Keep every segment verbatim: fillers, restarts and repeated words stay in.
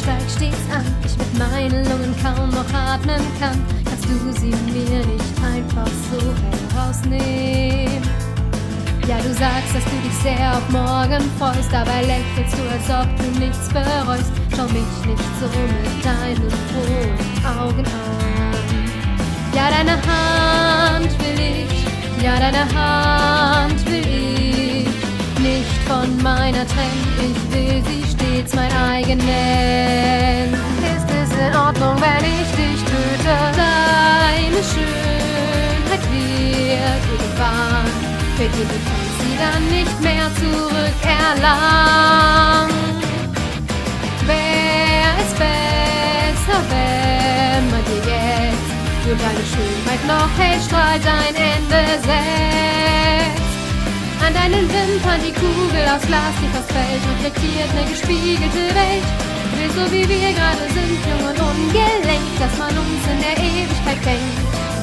steigt stets an, ich mit meinen Lungen kaum noch atmen kann. Kannst du sie mir nicht einfach so herausnehmen? Ja, du sagst, dass du dich sehr auf morgen freust, dabei lächelst du, als ob du nichts bereust. Schau mich nicht so mit deinen frohen Augen an. Ja, deine Hand will ich, ja, deine Hand will ich nicht von meiner trennen, ich will sie stets mein eigen nennen. Ist es in Ordnung, wenn ich dich töte? Deine Schönheit wird irgendwann vergehen, du kannst sie dann nicht mehr zurückerlangen. Wär es besser, wenn man dir jetzt für deine Schönheit noch hell strahlt ein Ende setzt? An deinen Wimpern die Kugel aus Glas, die fast fällt, reflektiert eine gespiegelte Welt. Will so wie wir gerade sind, jung und ungelenkt, dass man uns in der Ewigkeit denkt.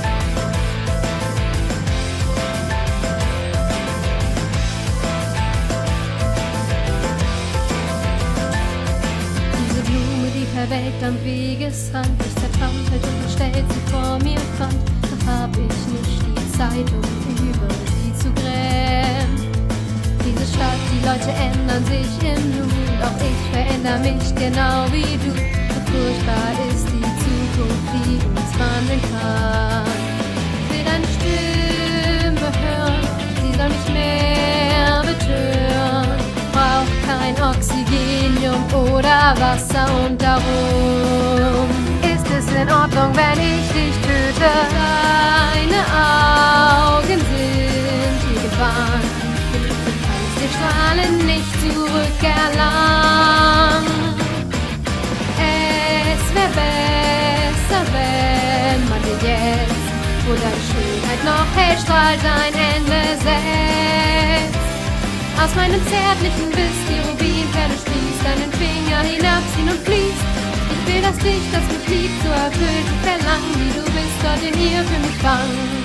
Diese Blume, die verwelkt am Wegesrand, ich zertrampelt und stellt sie vor mir fand. Doch hab ich nicht die Zeit, um über sie zu grämen. Diese Stadt, die Leute ändern sich im Nu, doch ich verändere mich genau wie du. So furchtbar ist die Zukunft, die uns wandeln kann. Ich will deine Stimme hören, sie soll mich mehr betören. Braucht kein Oxygenium oder Wasser und darum ist es in Ordnung, wenn ich dich töte. Deine Augen sind die Gefahr, die Strahlen nicht zurückerlangen. Es wär besser, wenn man dir jetzt, wo deine Schönheit noch hell strahlt, ein Ende setzt. Aus meinem zärtlichen Biss die Rubinperle sprießt, deinen Finger hinabziehen und fließt. Ich will, dass dich, das mich liebt, so erfüllt und verlangen, wie du bist, dort in ihr für mich fangen.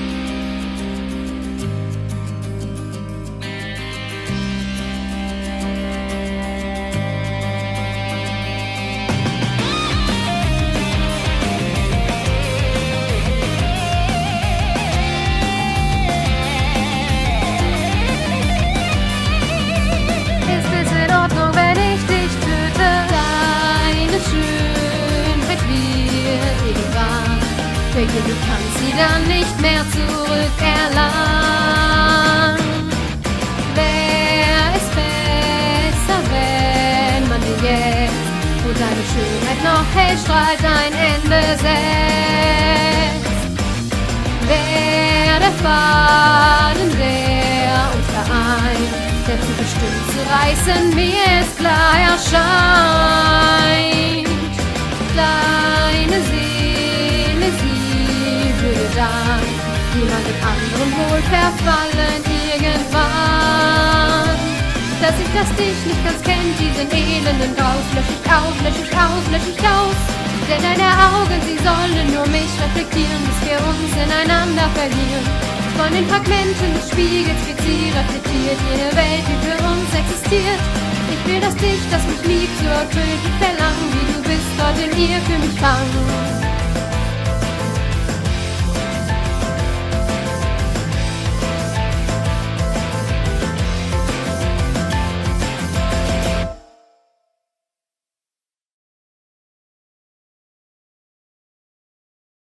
Du kannst sie dann nicht mehr zurückerlangen. Wär es besser, wenn man dir jetzt, wo deine Schönheit noch hell strahlt, ein Ende setzt? Wär der Faden, der uns vereint, der zu bestimmt zu reißen, mir es klar erscheint. Deine Seele, sie würde dann jemandem anderen wohl verfallen irgendwann. Dass ich das dich nicht ganz kennt, diesen elenden Graus, lösch ich auf, lösch ich auf, lösch ich aus. Denn deine Augen, sie sollen nur mich reflektieren, bis wir uns ineinander verlieren. Von den Fragmenten des Spiegels wird sie reflektiert, jede Welt, die für uns existiert. Ich will, dass dich, das mich liebt, so erfüllt und verlangen, wie du bist, dort in ihr für mich fangen.